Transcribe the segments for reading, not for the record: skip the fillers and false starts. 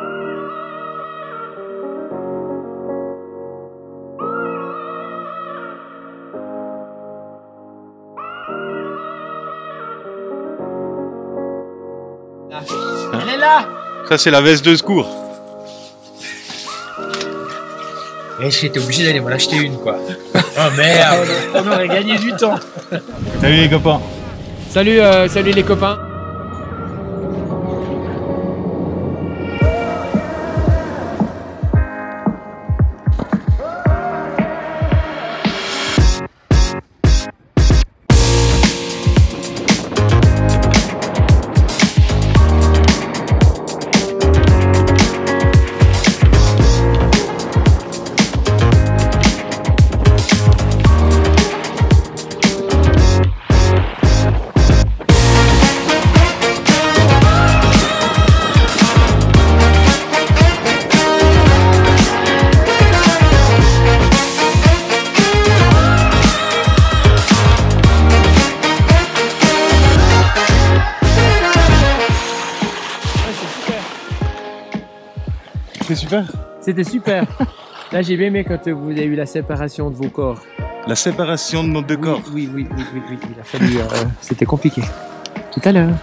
Elle est là. Ça c'est la veste de secours. Et j'étais obligé d'aller m'en acheter une quoi. Oh merde. On aurait gagné du temps. Salut les copains. Salut, salut les copains. C'était super. C'était super. Là, j'ai bien aimé quand vous avez eu la séparation de vos corps. La séparation de nos deux corps. Oui. Il a fallu. C'était compliqué. Tout à l'heure.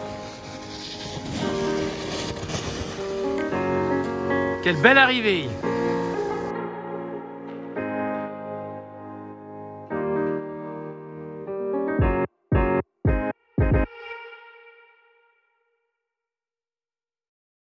Quelle belle arrivée!